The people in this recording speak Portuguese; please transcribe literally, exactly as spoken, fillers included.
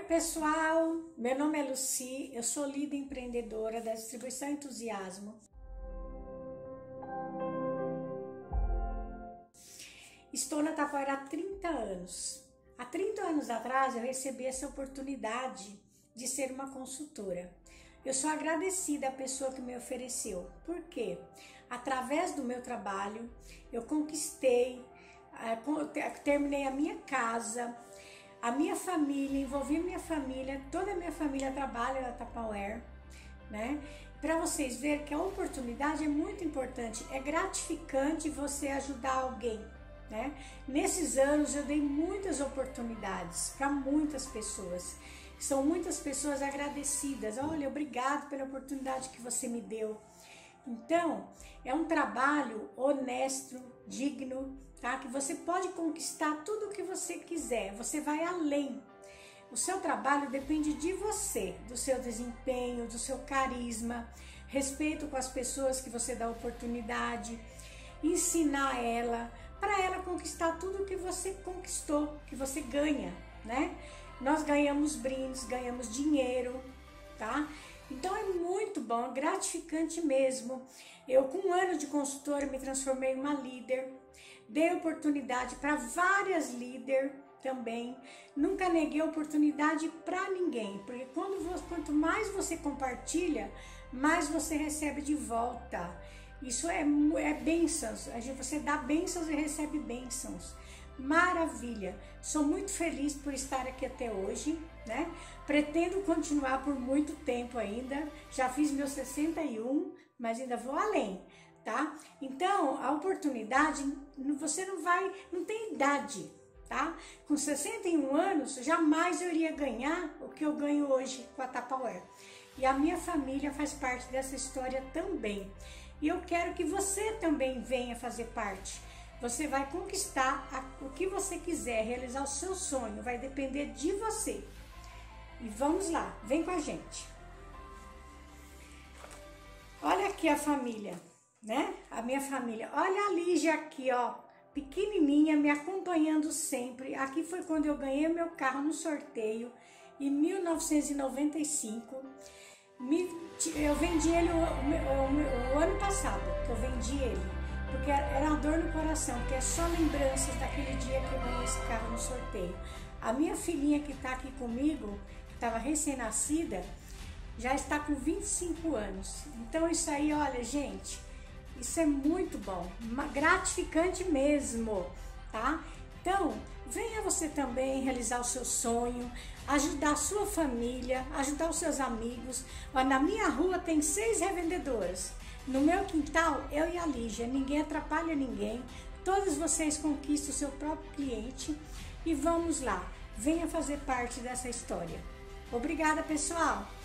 pessoal, meu nome é Lucy, eu sou líder empreendedora da Distribuição Entusiasmo. Estou na Tapauera há trinta anos. Há trinta anos atrás eu recebi essa oportunidade de ser uma consultora. Eu sou agradecida à pessoa que me ofereceu. Por quê? Através do meu trabalho, eu conquistei, terminei a minha casa, a minha família, envolvi minha família, toda a minha família trabalha na Tapauera, né? Para vocês verem que a oportunidade é muito importante, é gratificante você ajudar alguém, né? Nesses anos eu dei muitas oportunidades para muitas pessoas. São muitas pessoas agradecidas. Olha, obrigado pela oportunidade que você me deu. Então, é um trabalho honesto, digno, tá? Que você pode conquistar tudo o que você quiser. Você vai além. O seu trabalho depende de você, do seu desempenho, do seu carisma, respeito com as pessoas que você dá oportunidade, ensinar ela, para ela conquistar tudo o que você conquistou, que você ganha, né? Nós ganhamos brindes, ganhamos dinheiro, tá? Então é muito bom, gratificante mesmo. Eu, com um ano de consultora, me transformei em uma líder, dei oportunidade para várias líderes também. Nunca neguei oportunidade para ninguém, porque quando você, quanto mais você compartilha, mais você recebe de volta. Isso é, é bênçãos, você dá bênçãos e recebe bênçãos. Maravilha! Sou muito feliz por estar aqui até hoje, né? Pretendo continuar por muito tempo ainda. Já fiz meus sessenta e um, mas ainda vou além, tá? Então, a oportunidade, você não vai, não tem idade, tá? Com sessenta e um anos, jamais eu iria ganhar o que eu ganho hoje com a Tapauera. E a minha família faz parte dessa história também. E eu quero que você também venha fazer parte. Você vai conquistar o que você quiser, realizar o seu sonho, vai depender de você. E vamos lá, vem com a gente. Olha aqui a família, né? A minha família. Olha a Lígia aqui, ó, pequenininha, me acompanhando sempre. Aqui foi quando eu ganhei meu carro no sorteio, em mil novecentos e noventa e cinco. Eu vendi ele o, o, o, o ano passado, que eu vendi ele. Porque era uma dor no coração, porque é só lembranças daquele dia que eu ganhei esse carro no sorteio. A minha filhinha que está aqui comigo, que estava recém-nascida, já está com vinte e cinco anos. Então isso aí, olha, gente, isso é muito bom, gratificante mesmo, tá? Então, venha você também realizar o seu sonho, ajudar a sua família, ajudar os seus amigos. Na minha rua tem seis revendedoras. No meu quintal, eu e a Lígia, ninguém atrapalha ninguém, todos vocês conquistam o seu próprio cliente e vamos lá, venha fazer parte dessa história. Obrigada, pessoal!